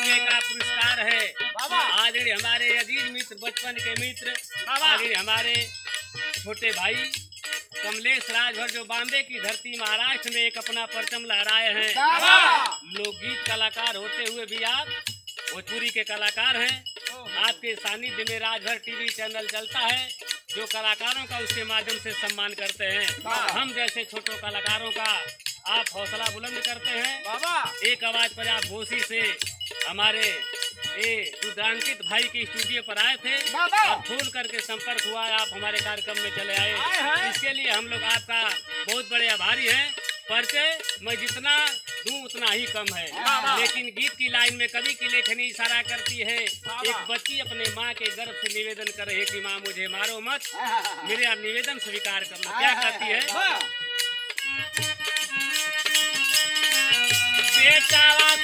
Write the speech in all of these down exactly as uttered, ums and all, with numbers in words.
सुबह का पुरस्कार है आज हमारे अजीज मित्र, बचपन के मित्र, आज हमारे छोटे भाई कमलेश राजभर जो बॉम्बे की धरती महाराष्ट्र में एक अपना परचम लहराए हैं। लोकगीत कलाकार होते हुए भी आप भोजपुरी के कलाकार हैं। आपके सानिध्य में राजभर टीवी चैनल चलता है जो कलाकारों का उसके माध्यम से सम्मान करते हैं। हम जैसे छोटे कलाकारों का आप हौसला बुलंद करते हैं। बाबा एक आवाज पर आप घोसी से हमारे ये रुद्रांकित भाई के स्टूडियो पर आए थे और फोन करके संपर्क हुआ, आप हमारे कार्यक्रम में चले आए। इसके लिए हम लोग आपका बहुत बड़े आभारी हैं। परिचय मैं जितना दूं उतना ही कम है, लेकिन गीत की लाइन में कवि की लेखनी इशारा करती है। एक बच्ची अपने माँ के गर्भ से निवेदन कर रही है कि माँ मुझे मारो मत, मेरा निवेदन स्वीकार करना। क्या कहती है? बेटा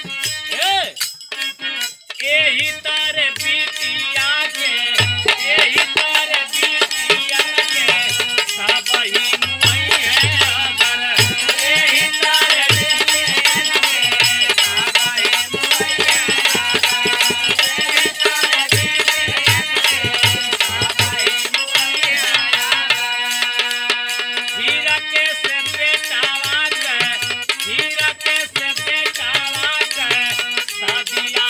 यही तारे बिटिया के, यही तारे बिटिया के सब ही मुई है अगर, यही तारे बिटिया के सब ही मुई है अगर, यही तारे बिटिया के सब ही मुई है अगर। हीरा के से बेटावा के, हीरा के से बेटावा के सदिया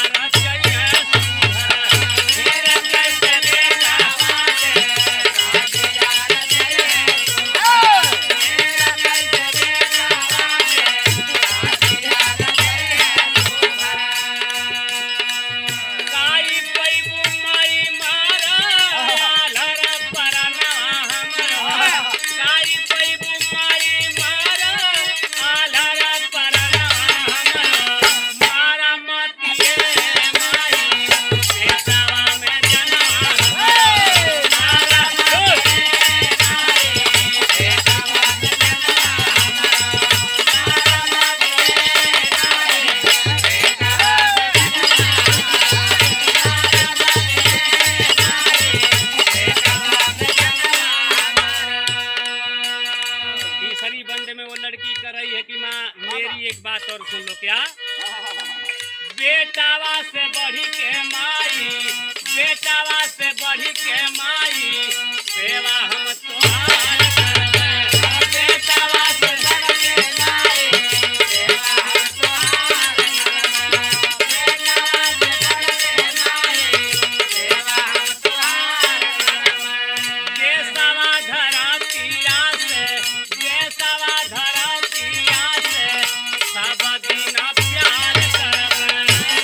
बेटावा से बढ़ी के माई, बेटावा से बढ़ी के माई सेवा हम तोहार करबे। बेटावा से बढ़ी के माई सेवा हम तोहार करबे। बेटावा से बढ़ी के माई सेवा हम तोहार करबे। देशवा धरतिया से, देशवा धरतिया से सब दिन प्यार करबे।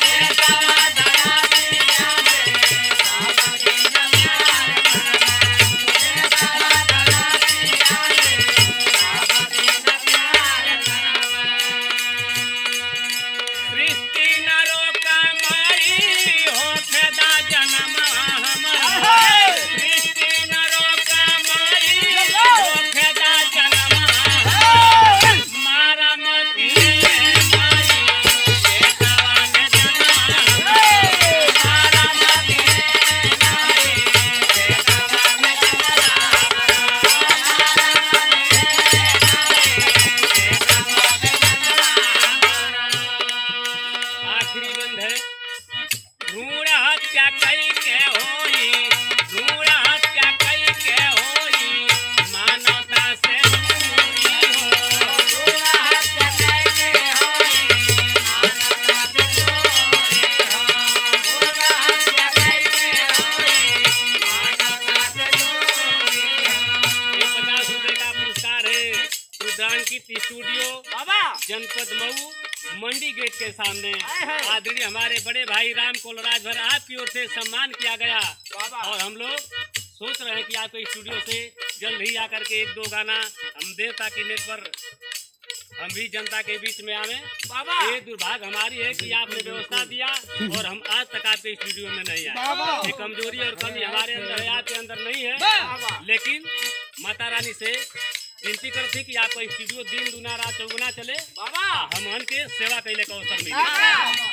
स्टूडियो जनपद मऊ मंडी गेट के सामने आदरणीय हमारे बड़े भाई राम कोलराज भर आपकी ओर से सम्मान किया गया और हम लोग सोच रहे हैं कि आपके स्टूडियो से जल्द ही आकर के एक दो गाना हम देव ताकि नेट पर हम भी जनता के बीच में आवे। ये दुर्भाग्य हमारी है कि आपने व्यवस्था दिया और हम आज तक आपके स्टूडियो में नहीं आए। ये कमजोरी और कमी हमारे अंदर है, आपके अंदर नहीं है, लेकिन माता रानी से विनती करती कि आपका स्टूडियो दिन दुना रात चौगुना चले, हम के सेवा कैले का अवसर मिले।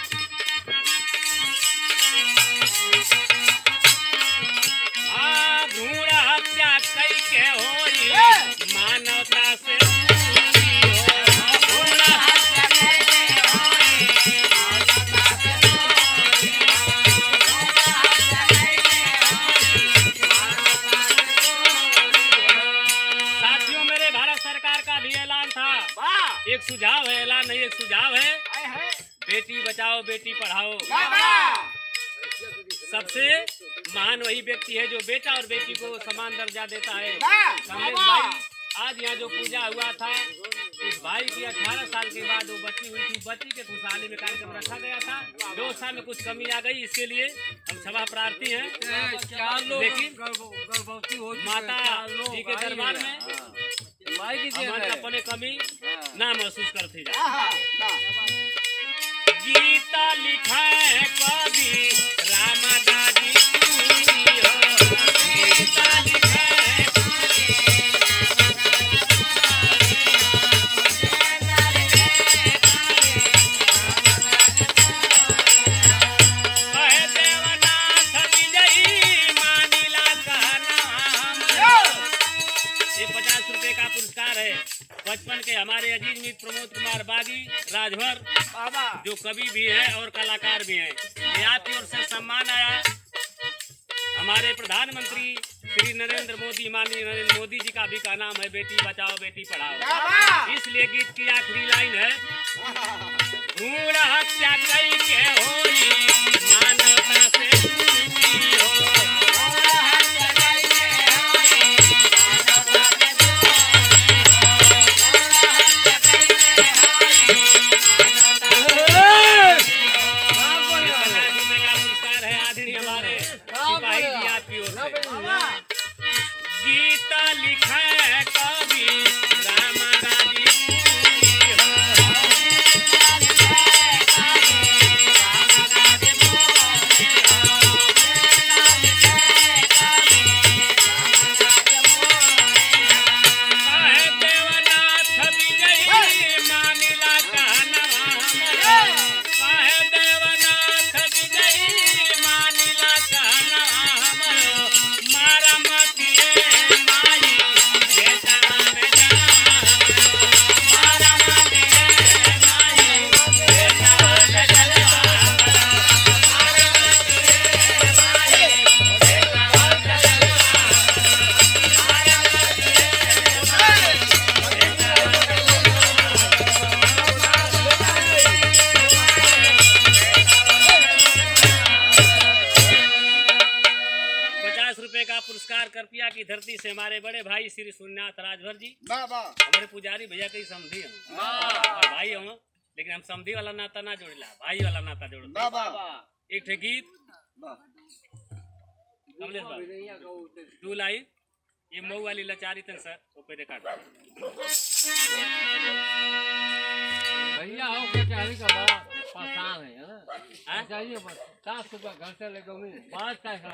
भ्रूण हत्या कई के होई मानवता से भ्रूण हत्या कई के होई मानवता से बेटी बचाओ बेटी पढ़ाओ। सबसे महान वही व्यक्ति है जो बेटा और बेटी को समान दर्जा देता है। कमलेश भाई, आज यहाँ जो पूजा हुआ था, उस भाई की अठारह साल के बाद वो बच्ची हुई थी, बच्ची के खुशहाली में कार्यक्रम रखा गया था। व्यवस्था में कुछ कमी आ गई, इसके लिए हम क्षमा प्रार्थी हैं। लेकिन माता जी के दरबार में हम अपने कमी ना महसूस करते जाए। गीता लिखा है कवि रामदाजी गीता लिखा है देवनाथ विजयी मानिला कहना। ये पचास रुपए का पुरस्कार है बचपन के हमारे अजीज मित्र प्रमोद कुमार बागी राजभर बाबा, जो कवि भी हैं और कलाकार भी हैं। आपकी ओर से सम्मान आया। हमारे प्रधानमंत्री श्री नरेंद्र मोदी, माननीय नरेंद्र मोदी जी का भी का नाम है बेटी बचाओ बेटी पढ़ाओ। इसलिए गीत की आखिरी लाइन है, भ्रूण हत्या कई के होई मानवता से दूरी हो। गीता लिखा है कवि रामदाजी देवनाथ विजयी मानिला कहना। देवनाथ विजयी मानिला कहना। मारा मतिए माई बेटा में जाना। मारा मतिए माई बेटा में जाना। मारा मतिए माई बेटा में जाना। मारा मतिए पचास रुपए का पुरस्कार करपिया की धरती से हमारे बड़े भाई श्री सोमनाथ राजभर जी, हमारे पुजारी भैया कई समझी हम और भाई हम, लेकिन हम समझी वाला नाता ना जोड़ला, भाई वाला नाता जोड़। एक ठे गीत कमलेश भाई टू लाइन, ये मऊ वाली लचारी तन सर ऊपर रिकॉर्ड भैया हो कचहरी का बड़ा परेशान है, है? पचास रुपया घर से लेकर बात का